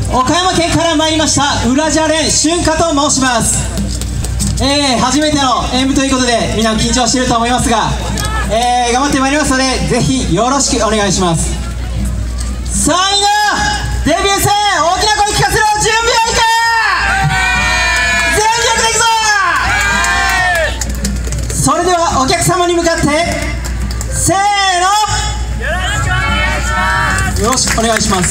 岡山県から参りました浦じゃれん春夏と申します。初めての演舞ということでみんな緊張していると思いますが、頑張ってまいりますのでぜひよろしくお願いします。さあみんなデビュー戦大きな声聞かせろ。準備はいいか。全力でいくぞ。それではお客様に向かってせーの、よろしくお願いします。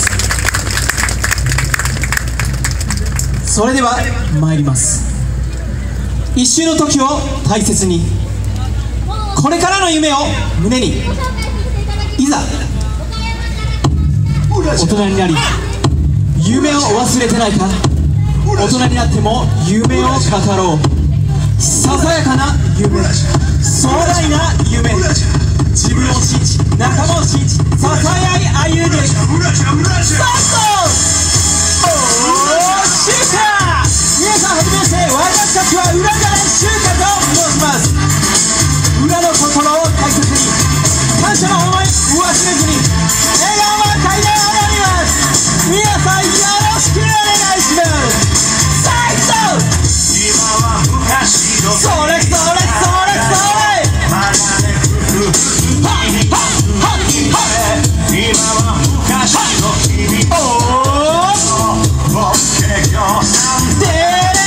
それでは参ります。一瞬の時を大切に、これからの夢を胸に、いざ大人になり夢を忘れてないか。大人になっても夢を語ろう。ささやかな夢、壮大な夢、自分を信じ仲間を信じ支え合い歩んでいく。スタート。おーしーか。皆さんはじめまして、私たちは浦じゃれん春夏と申します。裏の心を大切に、感謝の思い忘れずに、笑顔は階段を踊ります。皆さんよろしくお願いします。最高。今は昔のそれそれそれそれ。はっはっはっはっ。今は昔の君をボケよさんで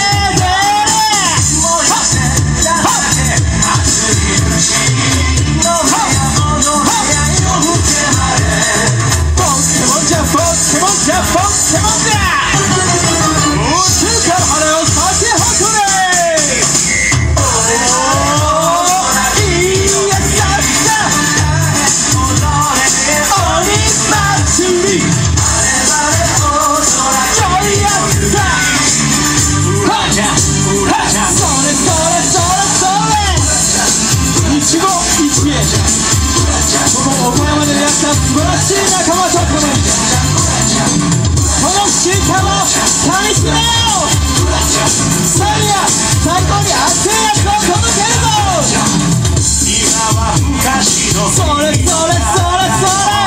岡山で出会った素晴らしい仲間と共にこの瞬間をかみしめよう。さあみんな最高に熱いやつを届けるぞ。今は昔のそれそれそれそ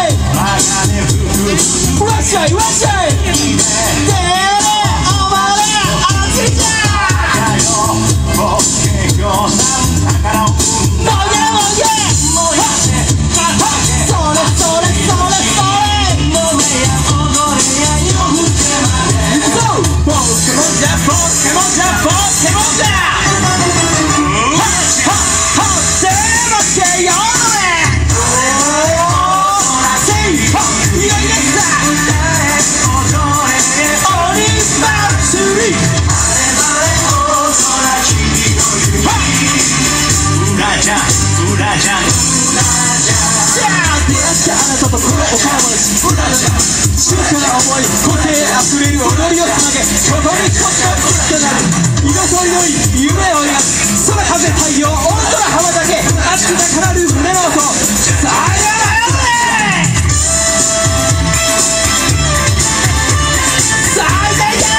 れ。わっしゃいわっしゃい。でれお前ら熱いじゃん。ボケよさん宝をもげもげ。あなたとこの岡山です。静かな思い、個性あふれる踊りをつなげ、ここに一つの一つとなる色とりどり夢を描く。空風太陽大空浜だけ熱く高鳴る胸の音。さあやろうぜ。さあいけいけ。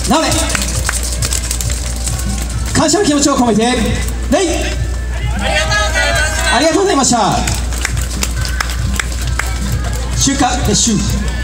なので感謝の気持ちを込めてレイありがとうございました。週刊撤収。